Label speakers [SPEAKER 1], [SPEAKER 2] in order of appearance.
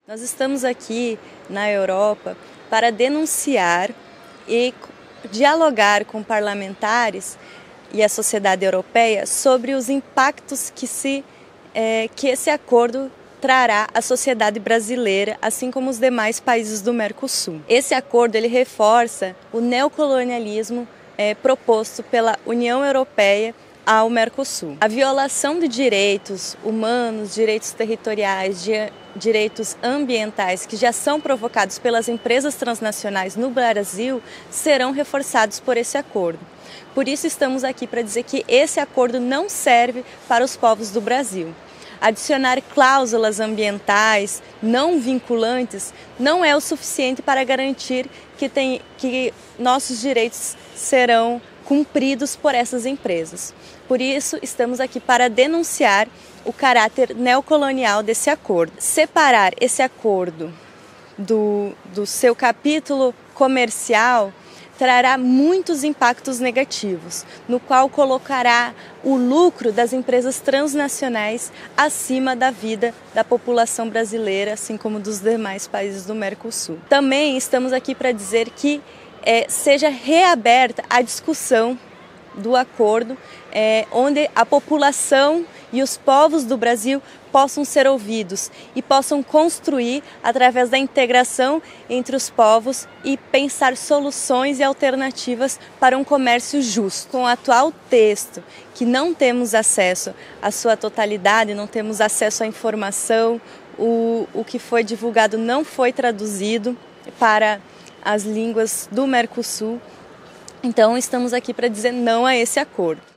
[SPEAKER 1] Nós estamos aqui na Europa para denunciar e dialogar com parlamentares e a sociedade europeia sobre os impactos que esse acordo trará à sociedade brasileira, assim como os demais países do Mercosul. Esse acordo ele reforça o neocolonialismo proposto pela União Europeia ao Mercosul. A violação de direitos humanos, direitos territoriais, direitos ambientais que já são provocados pelas empresas transnacionais no Brasil serão reforçados por esse acordo. Por isso estamos aqui para dizer que esse acordo não serve para os povos do Brasil. Adicionar cláusulas ambientais não vinculantes não é o suficiente para garantir que nossos direitos serão cumpridos por essas empresas. Por isso, estamos aqui para denunciar o caráter neocolonial desse acordo. Separar esse acordo do seu capítulo comercial trará muitos impactos negativos, no qual colocará o lucro das empresas transnacionais acima da vida da população brasileira, assim como dos demais países do Mercosul. Também estamos aqui para dizer que seja reaberta a discussão do acordo, onde a população e os povos do Brasil possam ser ouvidos e possam construir através da integração entre os povos e pensar soluções e alternativas para um comércio justo. Com o atual texto, que não temos acesso à sua totalidade, não temos acesso à informação, o que foi divulgado não foi traduzido para as línguas do Mercosul. Então, estamos aqui para dizer não a esse acordo.